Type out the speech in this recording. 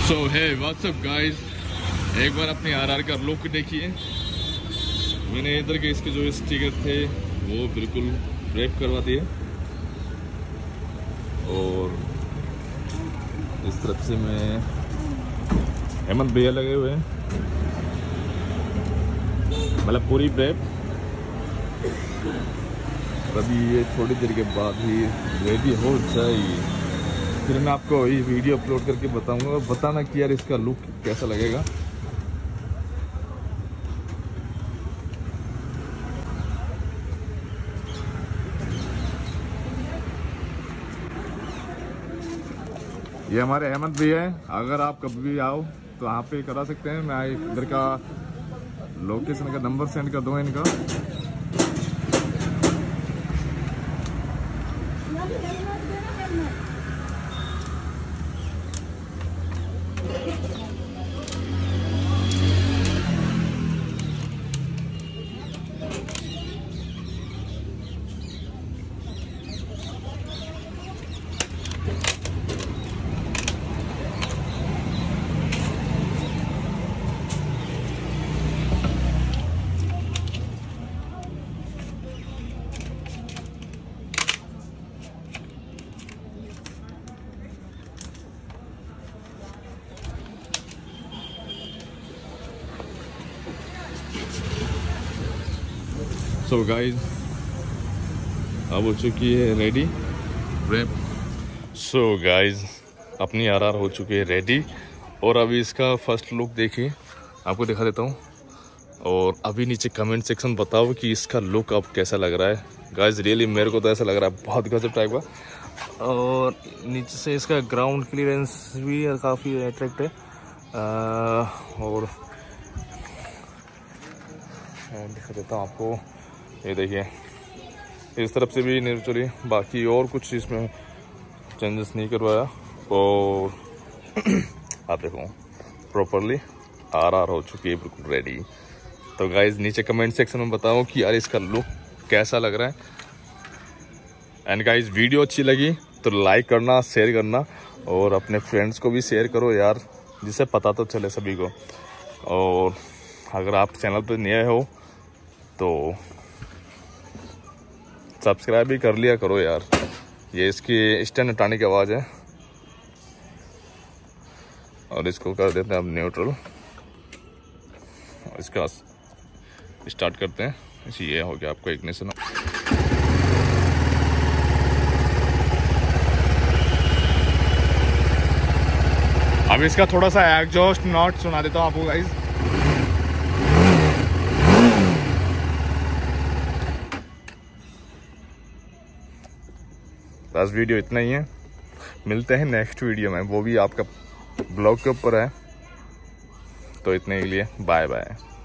सो है WhatsApp guys, एक बार अपनी आरआर का लुक देखिए। मैंने इधर के इसके जो स्टिकर थे वो बिल्कुल रैप करवा दिए और इस तरफ से मैं हेमंत भैया लगे हुए हैं, मतलब पूरी रैप। अभी ये थोड़ी देर के बाद ही रेडी हो जाएगी, फिर मैं आपको ये वीडियो अपलोड करके बताऊंगा। बताना कि यार इसका लुक कैसा लगेगा। ये हमारे हेमंत भैया हैं, अगर आप कभी भी आओ तो यहाँ पे करा सकते हैं। मैं इधर का लोकेशन का नंबर सेंड कर दूंगा इनका। सो गाइज अब हो चुकी है रेडी रैप। सो गाइज अपनी आरआर हो चुकी है रेडी और अभी इसका फर्स्ट लुक देखिए, आपको दिखा देता हूँ। और अभी नीचे कमेंट सेक्शन बताओ कि इसका लुक अब कैसा लग रहा है। गाइज रियली मेरे को तो ऐसा लग रहा है बहुत गजब टाइप का। और नीचे से इसका ग्राउंड क्लियरेंस भी काफ़ी अट्रैक्ट है। और दिखा देता हूँ आपको, ये देखिए इस तरफ से भी नेचुरली, बाकी और कुछ इसमें चेंजेस नहीं करवाया। और आप देखो प्रॉपरली आरआर हो चुकी है बिल्कुल रेडी। तो गाइज नीचे कमेंट सेक्शन में बताओ कि यार इसका लुक कैसा लग रहा है। एंड गाइज वीडियो अच्छी लगी तो लाइक करना, शेयर करना और अपने फ्रेंड्स को भी शेयर करो यार, जिससे पता तो चले सभी को। और अगर आप चैनल पर नए हो तो सब्सक्राइब भी कर लिया करो यार। ये इसकी स्टैंड हटाने की आवाज़ है और इसको कर देते हैं अब न्यूट्रल और इसका स्टार्ट करते हैं। ये हो गया आपको इग्निशन। अब इसका थोड़ा सा एग्जॉस्ट नॉट सुना देता हूँ आपको गाइस। बस वीडियो इतना ही है, मिलते हैं नेक्स्ट वीडियो में, वो भी आपका ब्लॉग के ऊपर है। तो इतने के लिए बाय बाय।